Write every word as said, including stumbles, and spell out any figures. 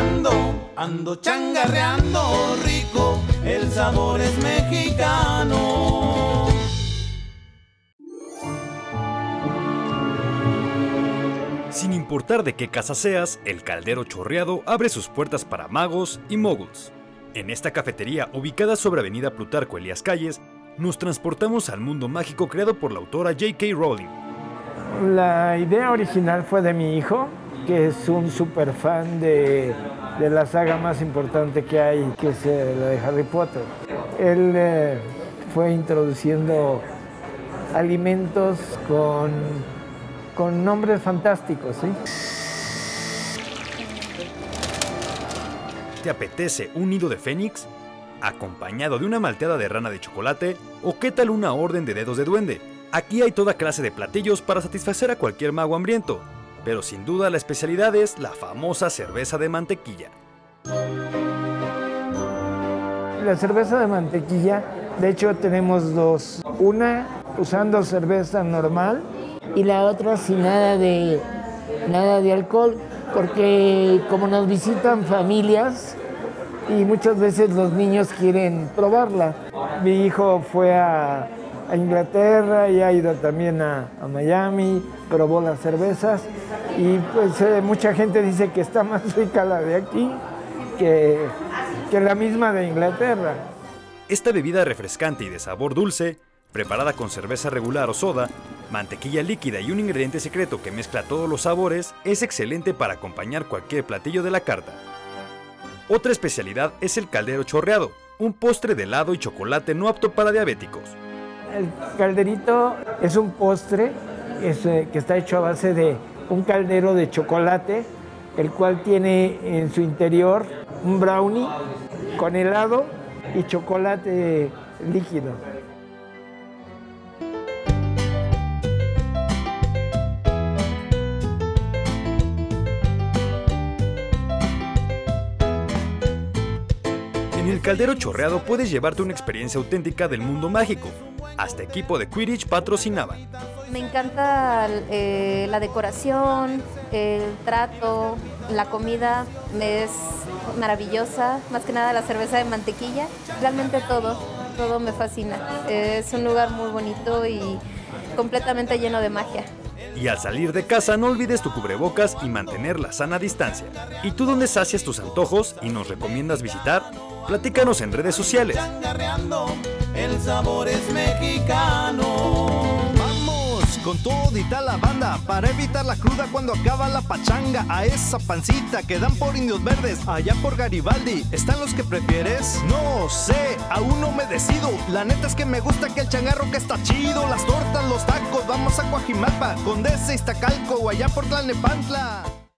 changarreando, ando changarreando rico, el sabor es mexicano. Sin importar de qué casa seas, el Caldero Chorreado abre sus puertas para magos y moguls. En esta cafetería, ubicada sobre Avenida Plutarco Elías Calles, nos transportamos al mundo mágico creado por la autora J K Rowling. La idea original fue de mi hijo, que es un super fan de, de la saga más importante que hay, que es eh, la de Harry Potter. Él eh, fue introduciendo alimentos con, con nombres fantásticos, ¿sí? ¿Te apetece un nido de fénix? ¿Acompañado de una malteada de rana de chocolate? ¿O qué tal una orden de dedos de duende? Aquí hay toda clase de platillos para satisfacer a cualquier mago hambriento, pero sin duda la especialidad es la famosa cerveza de mantequilla. La cerveza de mantequilla, de hecho tenemos dos. Una usando cerveza normal y la otra sin nada de, nada de alcohol, porque como nos visitan familias y muchas veces los niños quieren probarla. Mi hijo fue a, a Inglaterra y ha ido también a, a Miami, probó las cervezas y pues eh, mucha gente dice que está más rica la de aquí que, que la misma de Inglaterra. Esta bebida refrescante y de sabor dulce, preparada con cerveza regular o soda, mantequilla líquida y un ingrediente secreto que mezcla todos los sabores, es excelente para acompañar cualquier platillo de la carta. Otra especialidad es el caldero chorreado, un postre de helado y chocolate no apto para diabéticos. El calderito es un postre es, eh, que está hecho a base de un caldero de chocolate, el cual tiene en su interior un brownie con helado y chocolate líquido. En el caldero chorreado puedes llevarte una experiencia auténtica del mundo mágico. Hasta equipo de Quidditch patrocinaban. Me encanta eh, la decoración, el trato, la comida es maravillosa, más que nada la cerveza de mantequilla, realmente todo, todo me fascina. Es un lugar muy bonito y completamente lleno de magia. Y al salir de casa no olvides tu cubrebocas y mantener la sana distancia. ¿Y tú dónde sacias tus antojos y nos recomiendas visitar? Platícanos en redes sociales. Changarreando, el sabor es mexicano. Vamos con todita la banda para evitar la cruda cuando acaba la pachanga. A esa pancita que dan por Indios Verdes, allá por Garibaldi. ¿Están los que prefieres? No sé, aún no me decido. La neta es que me gusta que el changarro que está chido. Las tortas, los tacos, vamos a Coajimalpa, Condesa, Iztacalco o allá por Tlalnepantla.